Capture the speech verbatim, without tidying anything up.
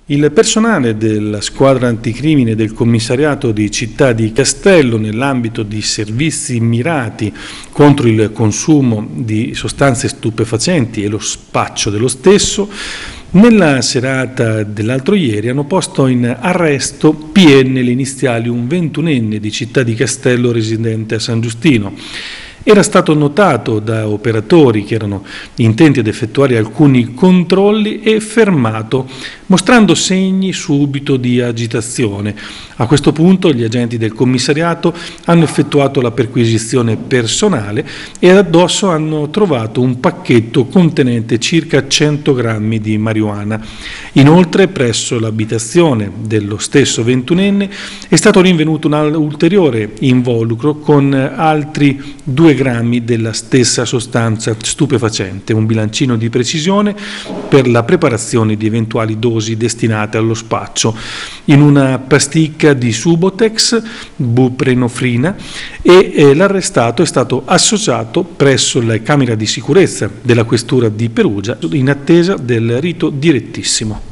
Il personale della squadra anticrimine del commissariato di Città di Castello, nell'ambito di servizi mirati contro il consumo di sostanze stupefacenti e lo spaccio dello stesso, nella serata dell'altro ieri hanno posto in arresto P N, le iniziali, un ventunenne di Città di Castello residente a San Giustino. Era stato notato da operatori che erano intenti ad effettuare alcuni controlli e fermato, mostrando segni subito di agitazione. A questo punto gli agenti del commissariato hanno effettuato la perquisizione personale e addosso hanno trovato un pacchetto contenente circa cento grammi di marijuana. Inoltre, presso l'abitazione dello stesso ventunenne è stato rinvenuto un ulteriore involucro con altri due grammi della stessa sostanza stupefacente, un bilancino di precisione per la preparazione di eventuali dosi destinate allo spaccio, in una pasticca di Subotex, buprenofrina, e eh, l'arrestato è stato associato presso la camera di sicurezza della questura di Perugia in attesa del rito direttissimo.